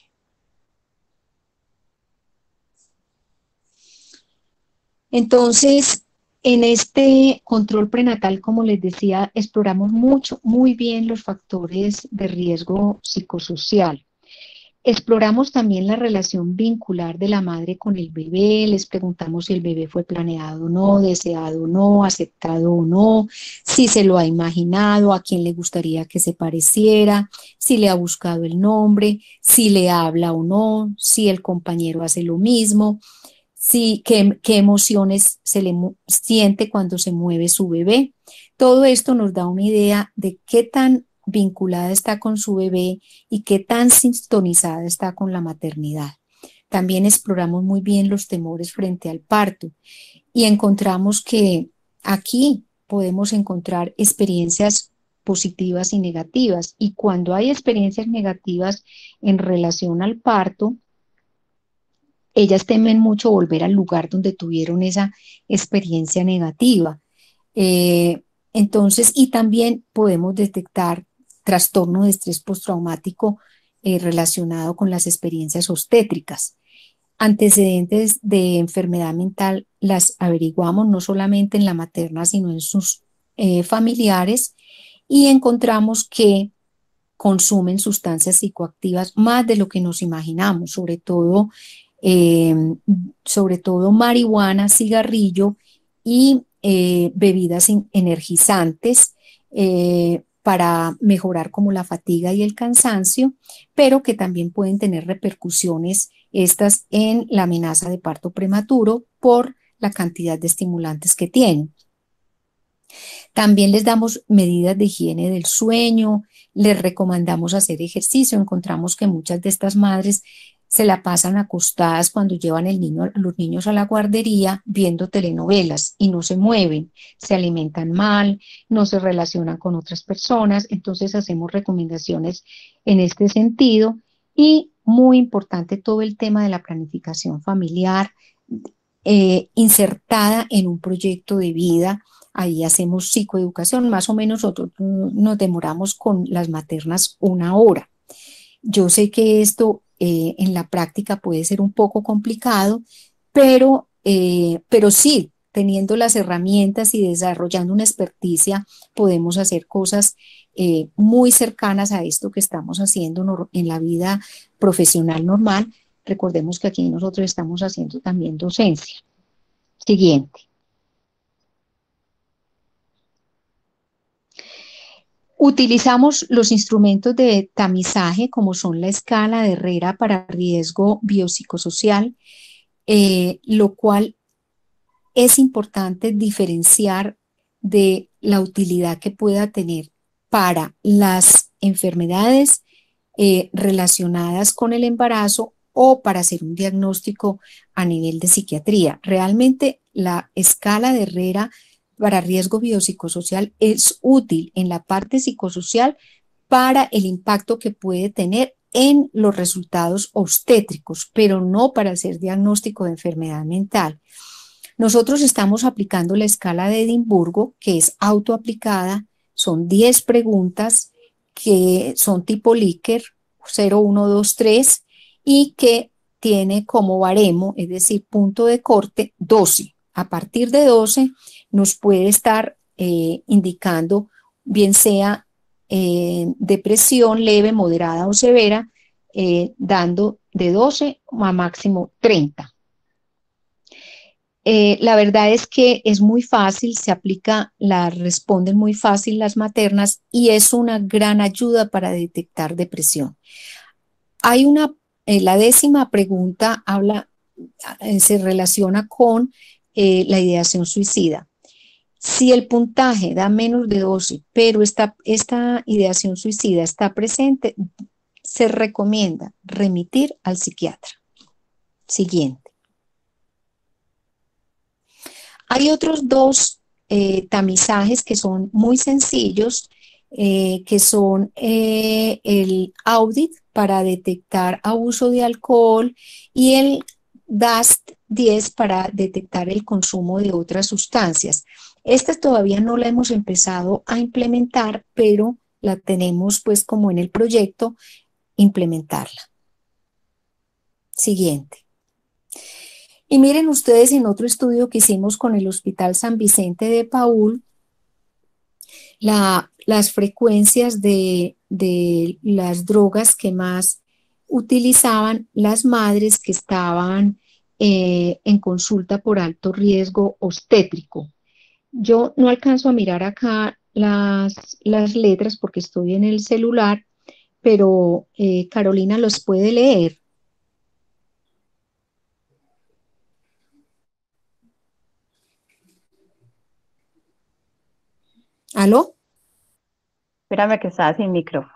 Entonces, en este control prenatal, como les decía, exploramos mucho, muy bien los factores de riesgo psicosocial. Exploramos también la relación vincular de la madre con el bebé, les preguntamos si el bebé fue planeado o no, deseado o no, aceptado o no, si se lo ha imaginado, a quién le gustaría que se pareciera, si le ha buscado el nombre, si le habla o no, si el compañero hace lo mismo, si, qué emociones siente cuando se mueve su bebé. Todo esto nos da una idea de qué tan vinculada está con su bebé y qué tan sintonizada está con la maternidad. También exploramos muy bien los temores frente al parto y encontramos que aquí podemos encontrar experiencias positivas y negativas. Y cuando hay experiencias negativas en relación al parto, ellas temen mucho volver al lugar donde tuvieron esa experiencia negativa. Eh, entonces, y también podemos detectar trastorno de estrés postraumático relacionado con las experiencias obstétricas. Antecedentes de enfermedad mental las averiguamos no solamente en la materna, sino en sus familiares y encontramos que consumen sustancias psicoactivas más de lo que nos imaginamos, eh, sobre todo marihuana, cigarrillo y bebidas energizantes. para mejorar como la fatiga y el cansancio, pero que también pueden tener repercusiones estas en la amenaza de parto prematuro por la cantidad de estimulantes que tienen. También les damos medidas de higiene del sueño, les recomendamos hacer ejercicio. Encontramos que muchas de estas madres se la pasan acostadas cuando llevan los niños a la guardería viendo telenovelas y no se mueven, se alimentan mal, no se relacionan con otras personas. Entonces hacemos recomendaciones en este sentido y muy importante todo el tema de la planificación familiar insertada en un proyecto de vida. Ahí hacemos psicoeducación, más o menos nosotros nos demoramos con las maternas 1 hora. Yo sé que esto en la práctica puede ser un poco complicado, pero sí, teniendo las herramientas y desarrollando una experticia, podemos hacer cosas muy cercanas a esto que estamos haciendo en la vida profesional normal. Recordemos que aquí nosotros estamos haciendo también docencia. Siguiente. Utilizamos los instrumentos de tamizaje como son la escala de Herrera para riesgo biopsicosocial, lo cual es importante diferenciar de la utilidad que pueda tener para las enfermedades relacionadas con el embarazo o para hacer un diagnóstico a nivel de psiquiatría. Realmente la escala de Herrera para riesgo biopsicosocial es útil en la parte psicosocial para el impacto que puede tener en los resultados obstétricos, pero no para hacer diagnóstico de enfermedad mental. Nosotros estamos aplicando la escala de Edimburgo, que es autoaplicada, son 10 preguntas que son tipo Likert, 0, 1, 2, 3, y que tiene como baremo, es decir, punto de corte, 12. A partir de 12 nos puede estar indicando, bien sea depresión leve, moderada o severa, dando de 12 a máximo 30. La verdad es que es muy fácil, se aplica, la responden muy fácil las maternas y es una gran ayuda para detectar depresión. Hay la 10ª pregunta se relaciona con la ideación suicida. Si el puntaje da menos de 12, pero esta ideación suicida está presente, se recomienda remitir al psiquiatra. Siguiente. Hay otros 2 tamizajes que son muy sencillos, que son el audit para detectar abuso de alcohol y el DAST-10 para detectar el consumo de otras sustancias. Esta todavía no la hemos empezado a implementar, pero la tenemos pues como en el proyecto implementarla. Siguiente. Y miren ustedes en otro estudio que hicimos con el Hospital San Vicente de Paúl, las frecuencias de las drogas que más utilizaban las madres que estaban en consulta por alto riesgo obstétrico. Yo no alcanzo a mirar acá las letras porque estoy en el celular, pero Carolina los puede leer. ¿Aló? Espérame que estaba sin micrófono.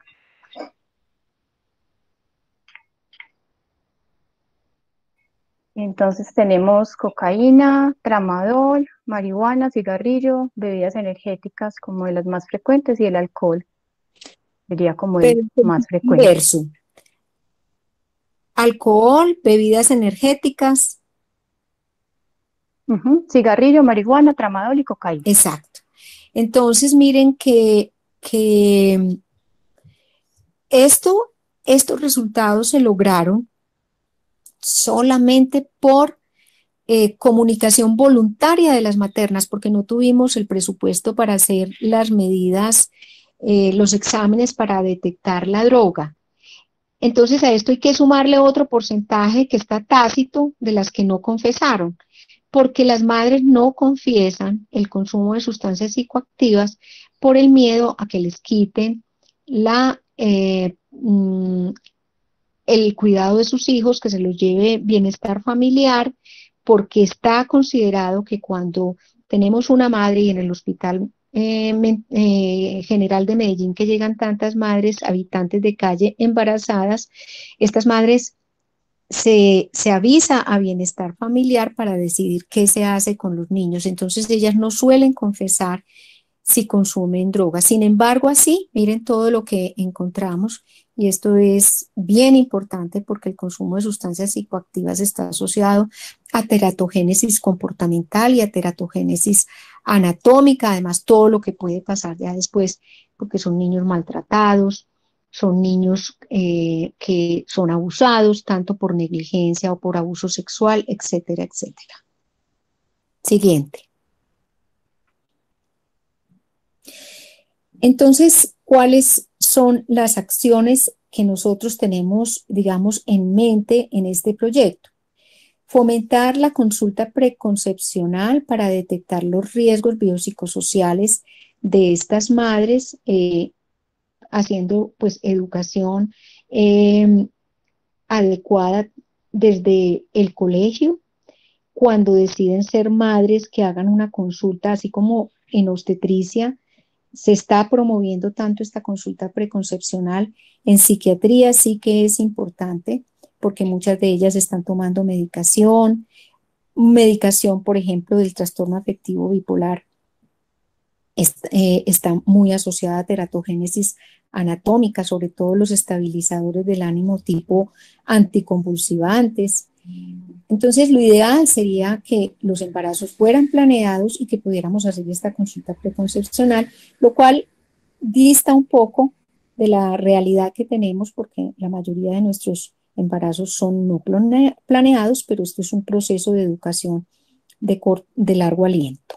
Entonces tenemos cocaína, tramadol, marihuana, cigarrillo, bebidas energéticas como de las más frecuentes y el alcohol sería como el más frecuente. Inverso. Alcohol, bebidas energéticas. Cigarrillo, marihuana, tramadol y cocaína. Exacto. Entonces miren que estos resultados se lograron solamente por comunicación voluntaria de las maternas, porque no tuvimos el presupuesto para hacer las medidas, los exámenes para detectar la droga. Entonces a esto hay que sumarle otro porcentaje que está tácito de las que no confesaron, porque las madres no confiesan el consumo de sustancias psicoactivas por el miedo a que les quiten la, el cuidado de sus hijos, que se los lleve bienestar familiar, porque está considerado que cuando tenemos una madre y en el hospital general de Medellín que llegan tantas madres habitantes de calle embarazadas, estas madres se avisa a bienestar familiar para decidir qué se hace con los niños. Entonces ellas no suelen confesar si consumen drogas. Sin embargo, así, miren todo lo que encontramos, y esto es bien importante porque el consumo de sustancias psicoactivas está asociado a teratogénesis comportamental y a teratogénesis anatómica, además todo lo que puede pasar ya después, porque son niños maltratados, son niños que son abusados tanto por negligencia o por abuso sexual, etcétera, etcétera. Siguiente. Entonces, ¿cuáles son las acciones que nosotros tenemos, digamos, en mente en este proyecto? Fomentar la consulta preconcepcional para detectar los riesgos biopsicosociales de estas madres, haciendo pues educación adecuada desde el colegio, cuando deciden ser madres, que hagan una consulta, así como en obstetricia se está promoviendo tanto esta consulta preconcepcional. En psiquiatría sí que es importante porque muchas de ellas están tomando medicación, por ejemplo, del trastorno afectivo bipolar está muy asociada a teratogénesis anatómica, sobre todo los estabilizadores del ánimo tipo anticonvulsivantes. Entonces, lo ideal sería que los embarazos fueran planeados y que pudiéramos hacer esta consulta preconcepcional, lo cual dista un poco de la realidad que tenemos, porque la mayoría de nuestros embarazos son no planeados, pero esto es un proceso de educación de largo aliento.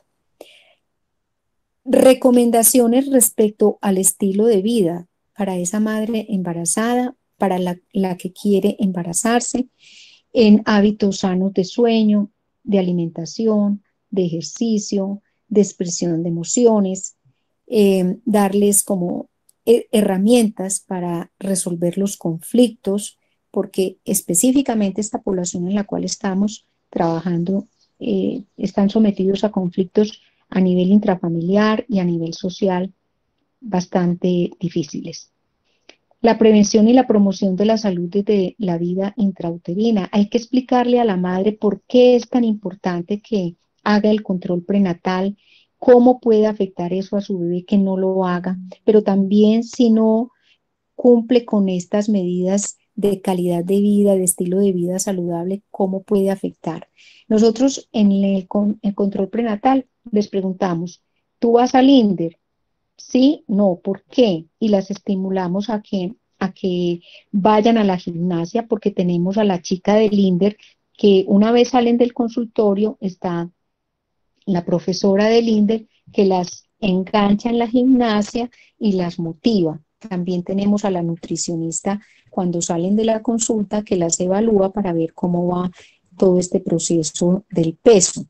Recomendaciones respecto al estilo de vida para esa madre embarazada, para la que quiere embarazarse, en hábitos sanos de sueño, de alimentación, de ejercicio, de expresión de emociones, darles como herramientas para resolver los conflictos, porque específicamente esta población en la cual estamos trabajando están sometidos a conflictos a nivel intrafamiliar y a nivel social bastante difíciles. La prevención y la promoción de la salud desde la vida intrauterina. Hay que explicarle a la madre por qué es tan importante que haga el control prenatal, cómo puede afectar eso a su bebé que no lo haga, pero también si no cumple con estas medidas de calidad de vida, de estilo de vida saludable, cómo puede afectar. Nosotros en el control prenatal les preguntamos, ¿tú vas al INDER? Sí, no, ¿por qué? Y las estimulamos a que vayan a la gimnasia, porque tenemos a la chica del INDER que una vez salen del consultorio está la profesora del INDER que las engancha en la gimnasia y las motiva. También tenemos a la nutricionista cuando salen de la consulta que las evalúa para ver cómo va todo este proceso del peso.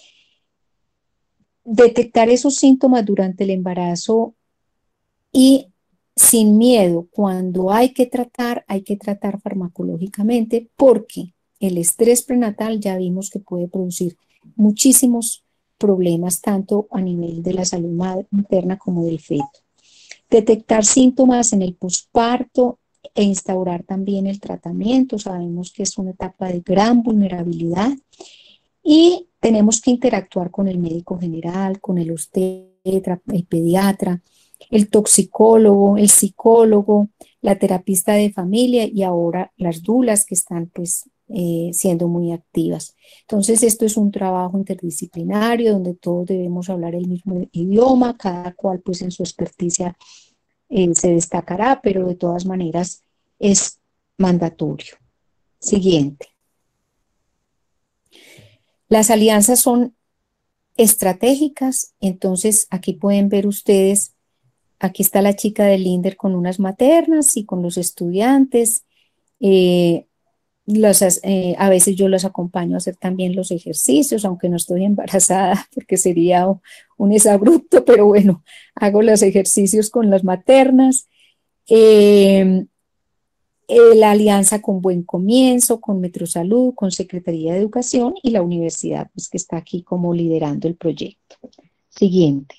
Detectar esos síntomas durante el embarazo y sin miedo, cuando hay que tratar farmacológicamente, porque el estrés prenatal ya vimos que puede producir muchísimos problemas, tanto a nivel de la salud materna como del feto. Detectar síntomas en el posparto e instaurar también el tratamiento. Sabemos que es una etapa de gran vulnerabilidad y tenemos que interactuar con el médico general, con el obstetra, el pediatra, el toxicólogo, el psicólogo, la terapista de familia y ahora las dulas que están pues siendo muy activas. Entonces esto es un trabajo interdisciplinario donde todos debemos hablar el mismo idioma, cada cual pues en su experticia se destacará, pero de todas maneras es mandatorio. Siguiente. Las alianzas son estratégicas, entonces aquí pueden ver ustedes, aquí está la chica del INDER con unas maternas y con los estudiantes, a veces yo los acompaño a hacer también los ejercicios, aunque no estoy embarazada, porque sería un exabrupto, pero bueno, hago los ejercicios con las maternas. Eh, la alianza con Buen Comienzo, con Metrosalud, con Secretaría de Educación y la universidad, pues que está aquí como liderando el proyecto. Siguiente.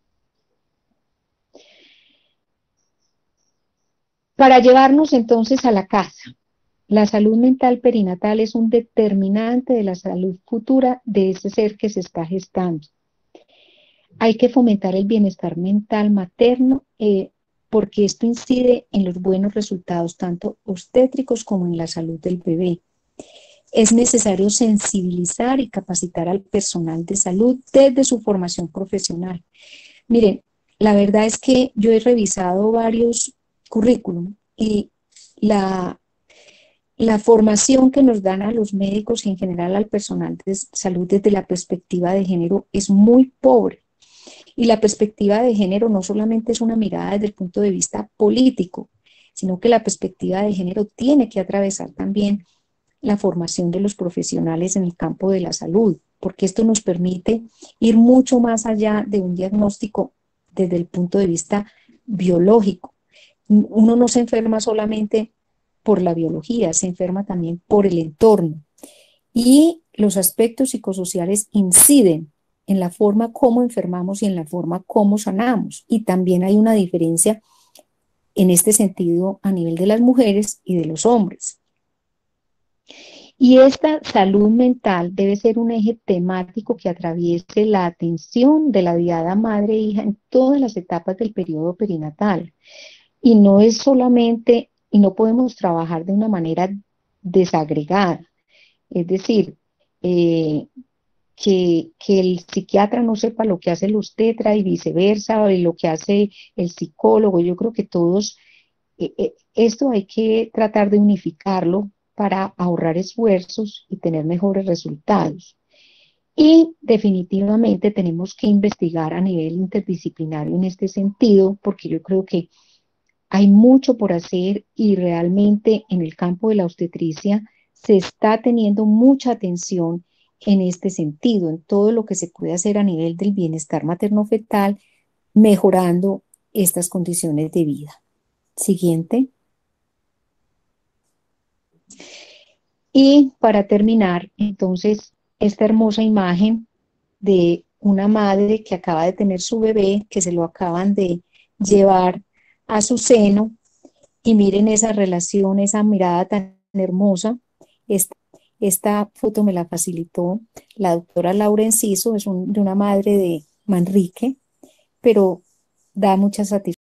Para llevarnos entonces a la casa, la salud mental perinatal es un determinante de la salud futura de ese ser que se está gestando. Hay que fomentar el bienestar mental materno porque esto incide en los buenos resultados tanto obstétricos como en la salud del bebé. Es necesario sensibilizar y capacitar al personal de salud desde su formación profesional. Miren, la verdad es que yo he revisado varios currículum y la formación que nos dan a los médicos y en general al personal de salud desde la perspectiva de género es muy pobre. Y la perspectiva de género no solamente es una mirada desde el punto de vista político, sino que la perspectiva de género tiene que atravesar también la formación de los profesionales en el campo de la salud, porque esto nos permite ir mucho más allá de un diagnóstico desde el punto de vista biológico. Uno no se enferma solamente por la biología, se enferma también por el entorno. Y los aspectos psicosociales inciden en la forma como enfermamos y en la forma como sanamos. Y también hay una diferencia en este sentido a nivel de las mujeres y de los hombres. Y esta salud mental debe ser un eje temático que atraviese la atención de la diada madre e hija en todas las etapas del periodo perinatal. Y no es solamente, y no podemos trabajar de una manera desagregada. Es decir, que el psiquiatra no sepa lo que hace el obstetra y viceversa, y lo que hace el psicólogo. Yo creo que todos, esto hay que tratar de unificarlo para ahorrar esfuerzos y tener mejores resultados. Y definitivamente tenemos que investigar a nivel interdisciplinario en este sentido, porque yo creo que hay mucho por hacer y realmente en el campo de la obstetricia se está teniendo mucha atención en este sentido, en todo lo que se puede hacer a nivel del bienestar materno-fetal, mejorando estas condiciones de vida. Siguiente. Y para terminar, entonces, esta hermosa imagen de una madre que acaba de tener su bebé, que se lo acaban de llevar a su seno, y miren esa relación, esa mirada tan hermosa. Esta foto me la facilitó la doctora Laura Enciso, de una madre de Manrique, pero da mucha satisfacción.